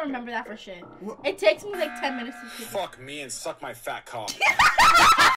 can't remember that for shit. It takes me like 10 minutes to keep it. Fuck me and suck my fat cock.